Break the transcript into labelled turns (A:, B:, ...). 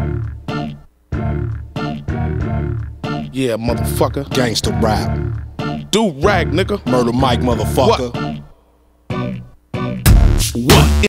A: Yeah, motherfucker.
B: Gangsta rap.
A: Do rag, nigga.
B: Murder Mike, motherfucker.
A: What?